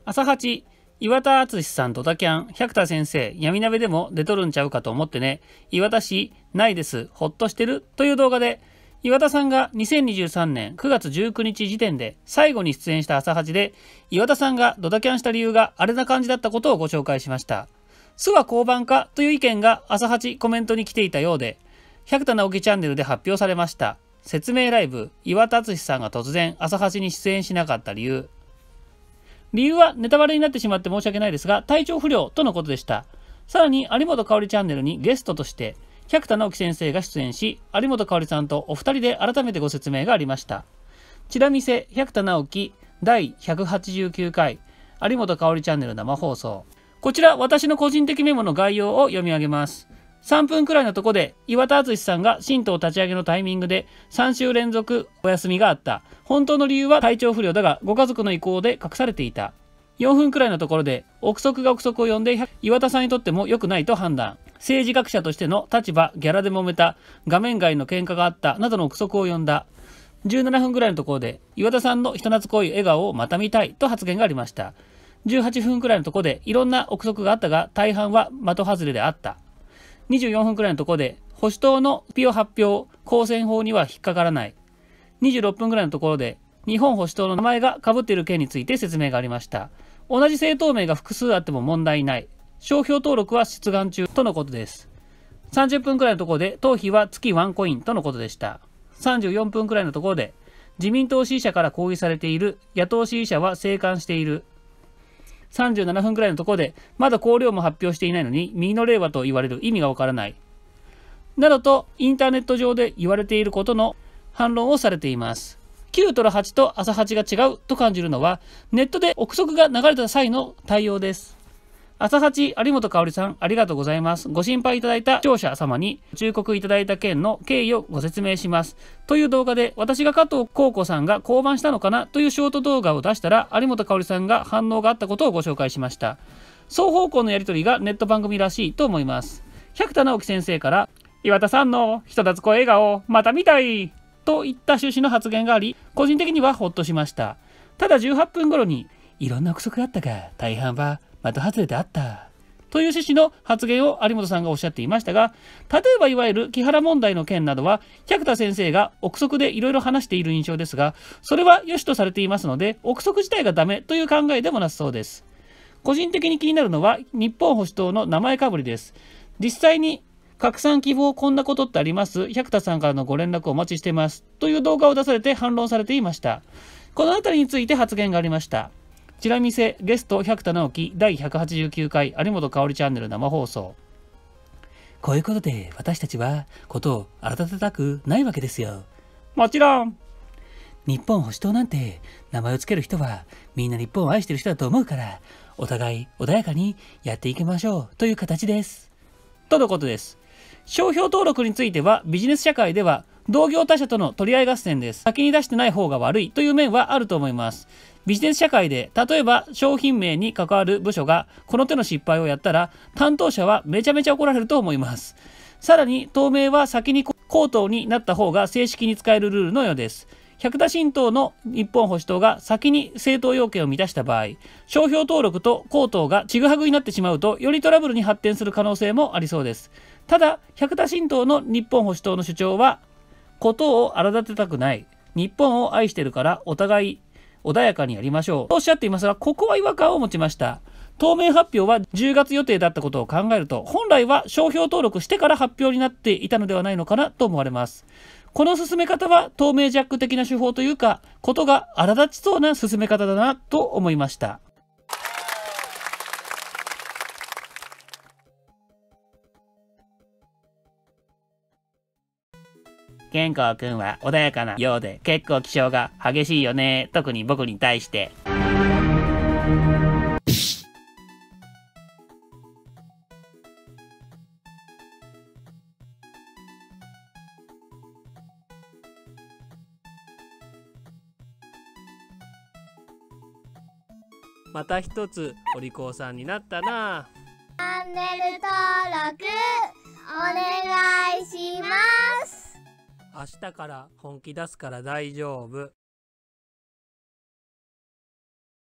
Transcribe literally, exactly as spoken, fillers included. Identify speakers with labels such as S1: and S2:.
S1: 朝八、岩田敦さんドタキャン、百田先生、闇鍋でも出とるんちゃうかと思ってね。岩田氏、ないです。ほっとしてるという動画で、岩田さんがにせんにじゅうさんねんくがつじゅうくにち時点で最後に出演した朝八で、岩田さんがドタキャンした理由があれな感じだったことをご紹介しました。巣は降板かという意見が朝八コメントに来ていたようで、百田直樹チャンネルで発表されました。説明ライブ、岩田敦さんが突然朝八に出演しなかった理由。理由はネタバレになってしまって申し訳ないですが、体調不良とのことでした。さらに有本香里チャンネルにゲストとして百田直樹先生が出演し、有本香里さんとお二人で改めてご説明がありました。チラ見せ百田直樹だいひゃくはちじゅうきゅうかい有本香里チャンネル生放送。こちら私の個人的メモの概要を読み上げます。さんぷんくらいのとこで岩田敦さんが新党立ち上げのタイミングでさんしゅう連続お休みがあった。本当の理由は体調不良だがご家族の意向で隠されていた。よんぷんくらいのところで憶測が憶測を呼んで岩田さんにとっても良くないと判断。政治学者としての立場、ギャラで揉めた、画面外の喧嘩があったなどの憶測を呼んだ。じゅうななふんくらいのところで岩田さんの人懐っこい笑顔をまた見たいと発言がありました。じゅうはっぷんくらいのところでいろんな憶測があったが大半は的外れであった。にじゅうよんふんくらいのところで保守党のピオ発表、公選法には引っかからない。にじゅうろっぷんくらいのところで日本保守党の名前が被っている件について説明がありました。同じ政党名が複数あっても問題ない。商標登録は出願中とのことです。さんじゅっぷんくらいのところで党費は月ワンコインとのことでした。さんじゅうよんぷんくらいのところで自民党支持者から抗議されている、野党支持者は静観している。さんじゅうななふんくらいのところでまだ綱領も発表していないのに右の令和と言われる意味がわからない。などとインターネット上で言われていることの反論をされています。きゅうとらはちと朝はちが違うと感じるのはネットで憶測が流れた際の対応です。朝八、有本香里さんありがとうございます。ご心配いただいた視聴者様に忠告いただいた件の経緯をご説明します。という動画で私が加藤幸子さんが降板したのかなというショート動画を出したら有本香里さんが反応があったことをご紹介しました。双方向のやり取りがネット番組らしいと思います。百田直樹先生から岩田さんの人懐っこい笑顔また見たいといった趣旨の発言があり、個人的にはほっとしました。ただじゅうはっぷん頃にいろんな憶測があったが大半は的外れであったという趣旨の発言を有本さんがおっしゃっていましたが、例えばいわゆる木原問題の件などは百田先生が憶測でいろいろ話している印象ですが、それは良しとされていますので憶測自体がダメという考えでもなさそうです。個人的に気になるのは日本保守党の名前かぶりです。実際に拡散希望こんなことってあります？百田さんからのご連絡をお待ちしていますという動画を出されて反論されていました。このあたりについて発言がありました。チラ見せゲスト百田直樹だいひゃくはちじゅうきゅうかい有本香里チャンネル生放送。こういうことで私たちはことを改めたくないわけですよ。もちろん日本保守党なんて名前をつける人はみんな日本を愛してる人だと思うから、お互い穏やかにやっていきましょうという形ですとのことです。商標登録についてはビジネス社会では同業他社との取り合い合戦です。先に出してない方が悪いという面はあると思います。ビジネス社会で例えば商品名に関わる部署がこの手の失敗をやったら担当者はめちゃめちゃ怒られると思います。さらに党名は先に公党になった方が正式に使えるルールのようです。百田新党の日本保守党が先に政党要件を満たした場合、商標登録と公党がちぐはぐになってしまうとよりトラブルに発展する可能性もありそうです。ただ百田新党の日本保守党の主張はことを荒立てたくない、日本を愛してるからお互い穏やかにやりましょうとおっしゃっていますが、ここは違和感を持ちました。当面発表はじゅうがつ予定だったことを考えると、本来は商標登録してから発表になっていたのではないのかなと思われます。この進め方は透明ジャック的な手法というか、ことが荒立ちそうな進め方だなと思いました。健康くんは穏やかなようで結構気性が激しいよね。特に僕に対して。また一つお利口さんになったな。
S2: チャンネル登録お願いします。
S1: 明日から本気出すから大丈夫。